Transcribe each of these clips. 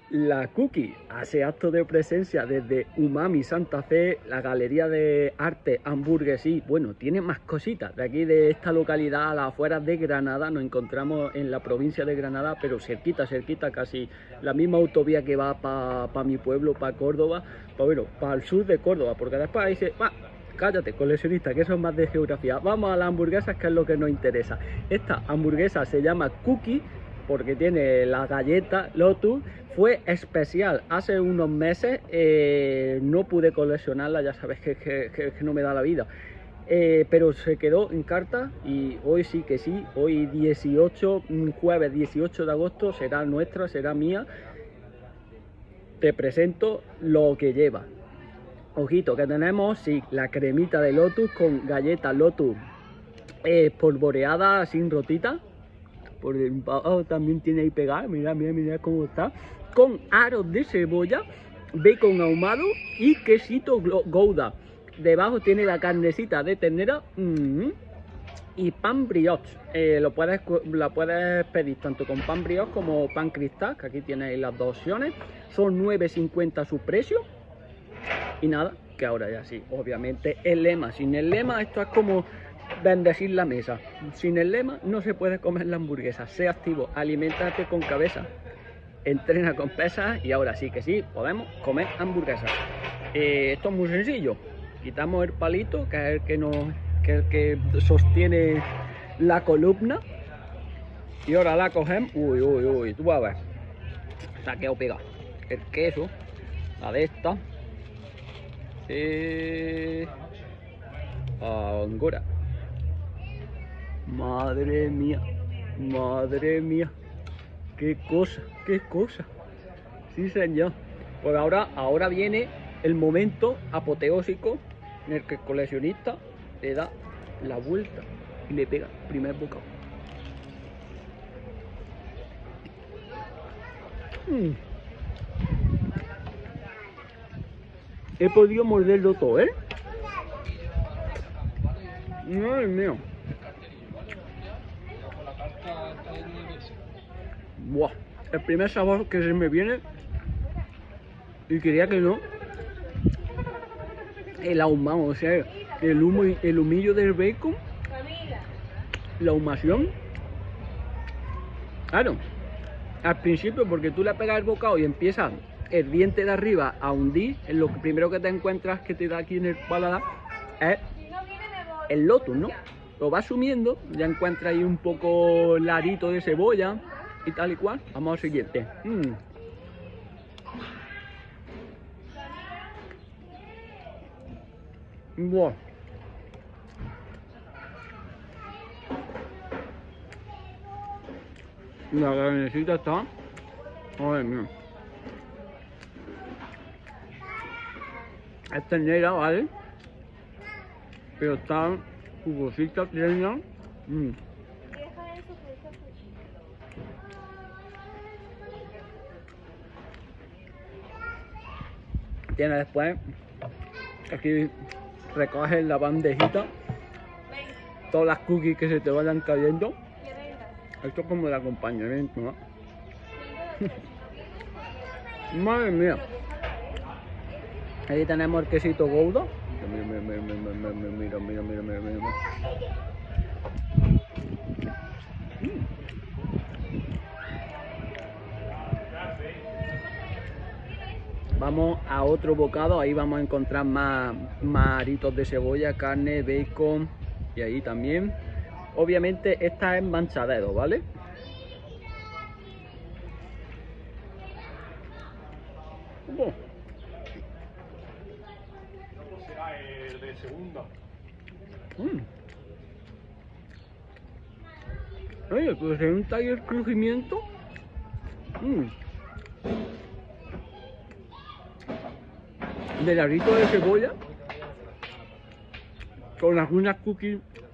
La Cookie hace acto de presencia desde Umami Santa Fe, la Galería de Arte Hamburguesí. Bueno, tiene más cositas. De aquí, de esta localidad, a las afueras de Granada, nos encontramos en la provincia de Granada, pero cerquita, casi la misma autovía que va para mi pueblo, para Córdoba, para el sur de Córdoba, porque después ahí dice, cállate, coleccionista, que eso es más de geografía. Vamos a las hamburguesas, que es lo que nos interesa. Esta hamburguesa se llama Cookie, porque tiene la galleta Lotus. Fue especial hace unos meses, no pude coleccionarla, ya sabes que no me da la vida, pero se quedó en carta y hoy sí que sí, hoy 18, jueves 18 de agosto, será nuestra, será mía. Te presento lo que lleva. Ojito, que tenemos, sí, la cremita de Lotus con galleta Lotus polvoreada sin rotita. Por debajo también tiene ahí pegada, mira cómo está, con aros de cebolla, bacon ahumado y quesito gouda. Debajo tiene la carnecita de ternera y pan brioche. La puedes pedir tanto con pan brioche como pan cristal, que aquí tenéis las dos opciones. Son 9,50 su precio. Y nada, que ahora ya sí, obviamente el lema. Sin el lema esto es como bendecir la mesa. Sin el lema no se puede comer la hamburguesa. Sé activo, aliméntate con cabeza, entrena con pesas y ahora sí que sí, podemos comer hamburguesas. Esto es muy sencillo. Quitamos el palito, que es el que sostiene la columna, y ahora la cogemos. Uy, tú vas a ver. Se ha quedado pegado el queso, la de esta. Angora. Madre mía, qué cosa. Sí, señor. Pues ahora viene el momento apoteósico en el que el coleccionista le da la vuelta y le pega el primer bocado. He podido morderlo todo, ¿eh? Madre mía. Buah, el primer sabor que se me viene, y quería que no, el ahumado, o sea, el humo y el humillo del bacon, la ahumación. Claro, al principio, porque tú le pegas el bocado y empieza el diente de arriba a hundir, en lo primero que te encuentras que te da aquí en el paladar es el Lotus, ¿no? Lo vas sumiendo, ya encuentras ahí un poco larito de cebolla y tal y cual. Vamos al siguiente. Wow. La carnecita está, madre mía, es ternera, ¿vale? Pero está jugosita, tierna. Tiene después, aquí recoges la bandejita, todas las cookies que se te vayan cayendo. Esto es como el acompañamiento, ¿no? Madre mía. Ahí tenemos el quesito gouda. Mira. Vamos a otro bocado, ahí vamos a encontrar más aritos de cebolla, carne, bacon y ahí también. Obviamente esta es manchadero, ¿vale? Será el de segunda. Oye, pues en un taller crujimiento. Del arito de cebolla con algunas cookies.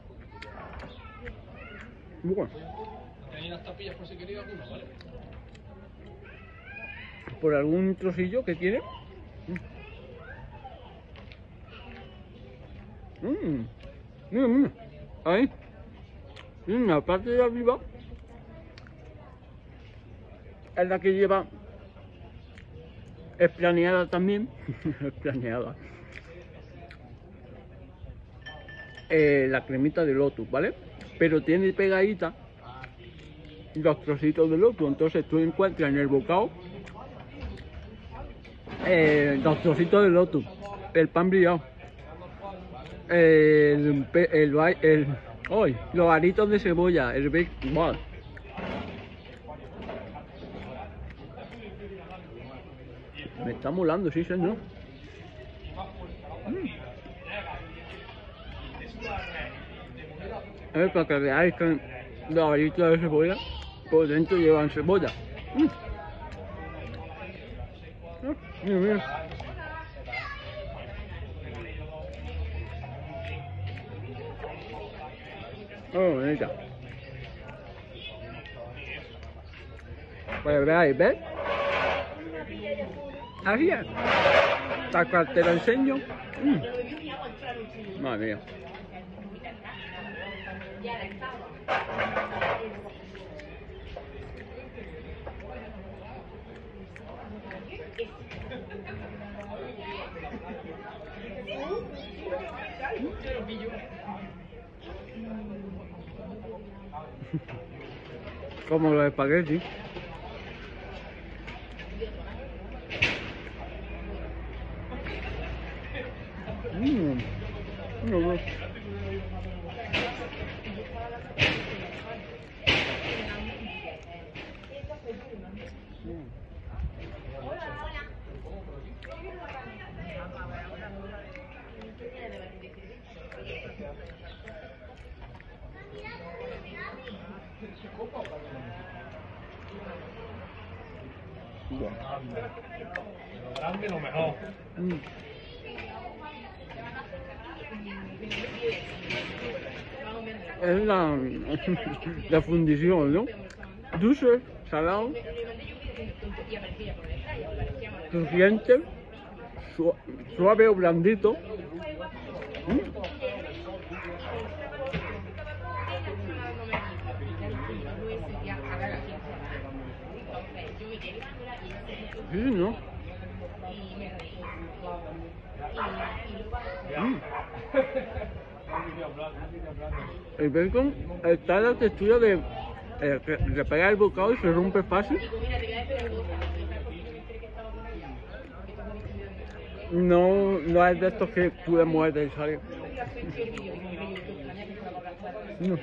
Bueno, Tenéis las tapillas por si queréis alguna, ¿vale? por algún trocillo que tiene. Mira. Ahí. En la parte de arriba es la que lleva Es planeada también. Es planeada. La cremita de lotus, ¿vale? Pero tiene pegadita los trocitos de lotus. Entonces tú encuentras en el bocado los trocitos de lotus, el pan brillado, los aritos de cebolla, el bacon. Wow. Me está molando, sí, señor. Para que veáis que los aritos de cebolla por dentro llevan cebolla. Mira, mira. Oh, bonita. Pues veáis, ¿ves? Así es. Tal cual te lo enseño. Madre mía. Como los espaguetis. No. Lo grande lo mejor. Es la fundición, ¿no? Dulce, salado, crujiente, suave o blandito. Sí, ¿no? El bacon está en la textura de pegar el bocado y se rompe fácil. No es de estos que tú le muerdes y sale. No.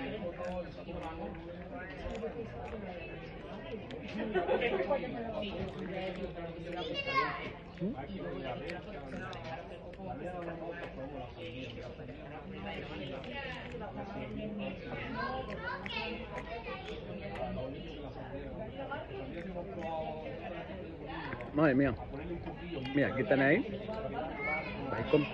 Madre mía. Mira, aquí tenéis bacon.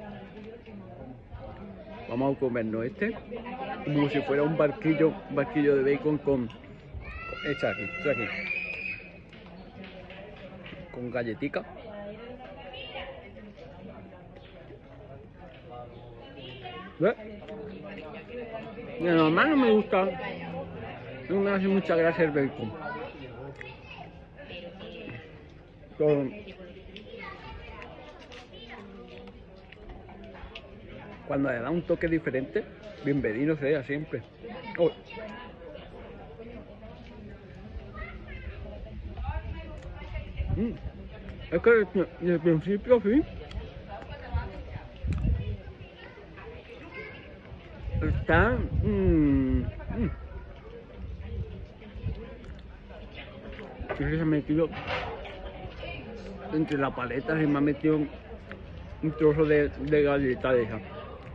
Vamos a comernos este como si fuera un barquillo de bacon con hecha aquí, con galletica. ¿Ves? De normal no me gusta, no me hace mucha gracia el bacon. Cuando le da un toque diferente, bienvenido sea siempre. Oh. Es que desde el principio sí. Está que se ha metido entre la paleta, se me ha metido un trozo de galleta de esa.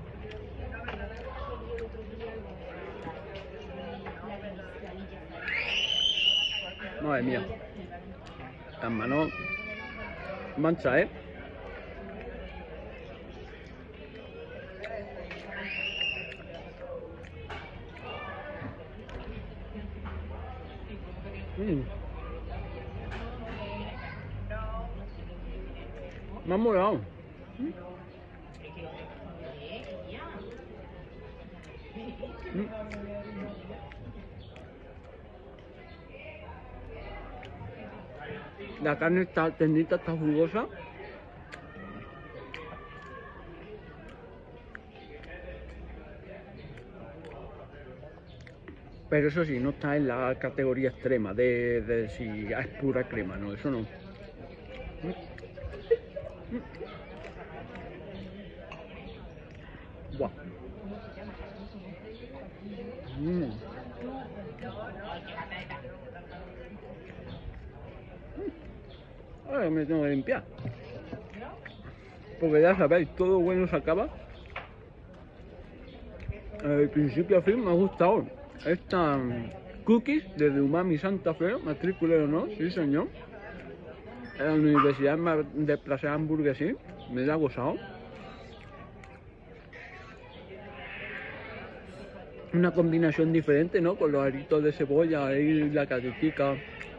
Madre mía, las manos manchas, ¿eh? Me ha molado. La carne está tendita, está jugosa. Pero eso sí, no está en la categoría extrema de si es pura crema, no, eso no. Buah. Ahora me tengo que limpiar. Porque ya sabéis, todo bueno se acaba. De principio a fin me ha gustado esta cookies desde Umami Santa Fe, matrícula o no, sí señor. En la Universidad de Plaza Hamburgues, sí, me la ha gozado. Una combinación diferente, ¿no? Con los aritos de cebolla y la galletica.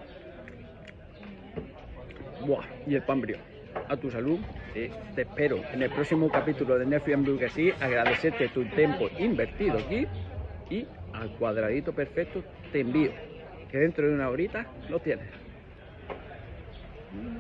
Buah, y el pan brioche. A tu salud. Te espero en el próximo capítulo de Netflix Hamburguesí. Agradecerte tu tiempo invertido aquí. Y al cuadradito perfecto te envío. Que dentro de una horita lo tienes.